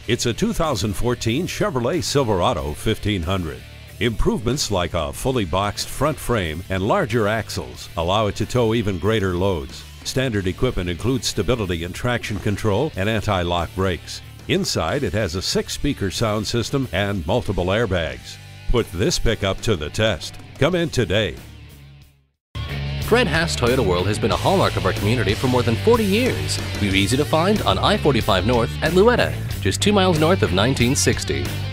It's a 2014 Chevrolet Silverado 1500. Improvements like a fully boxed front frame and larger axles allow it to tow even greater loads. Standard equipment includes stability and traction control and anti-lock brakes. Inside, it has a 6-speaker sound system and multiple airbags. Put this pickup to the test. Come in today. Fred Haas Toyota World has been a hallmark of our community for more than 40 years. We're easy to find on I-45 North at Louetta, just 2 miles north of 1960.